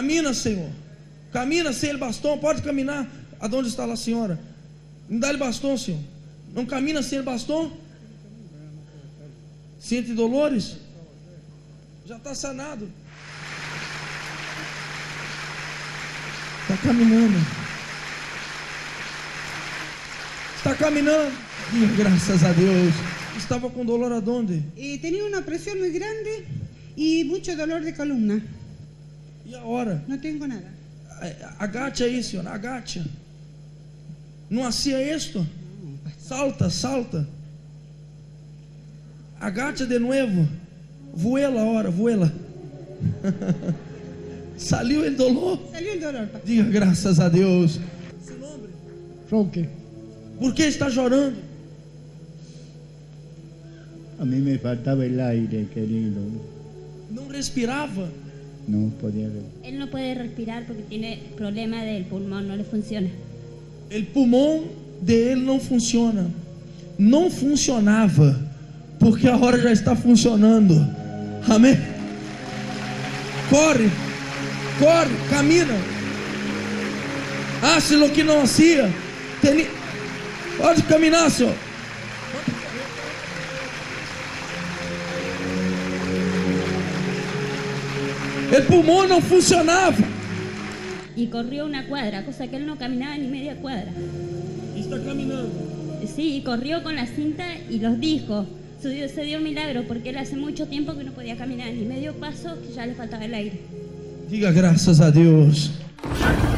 Camina, Senhor. Camina sem ele bastão. Pode caminar. Aonde está lá a senhora? Me dá ele bastão, Senhor. Não camina sem ele bastão? Sente dolores? Já está sanado. Está caminhando. Está caminando. Diga graças a Deus. Estava com dolor aonde? Tenía una presión muy grande y mucho dolor de columna. E agora? No tengo nada. Agache aí, senhor. Agache. Não hacía esto? Salta, salta. Agacha de nuevo. Vuela ahora, vuela. Salió el dolor. Salió el dolor, pastor. Diga graças a Deus. Seu nome? Roque. Por que está chorando? A mí me faltaba el aire, querido. Não respirava. No podía ver. Él no puede respirar porque tiene problema del pulmón, no le funciona. O pulmão de ele não funciona. Não funcionava, porque agora já está funcionando. Amém? Corre, corre, camina. Hace lo que não hacía. Pode caminhar, senhor. O pulmão não funcionava. Y corrió una cuadra, cosa que él no caminaba ni media cuadra. Está caminando. Sí, y corrió con la cinta y los dijo. Se dio un milagro porque él hace mucho tiempo que no podía caminar ni medio paso, que ya le faltaba el aire. Diga graças a Deus.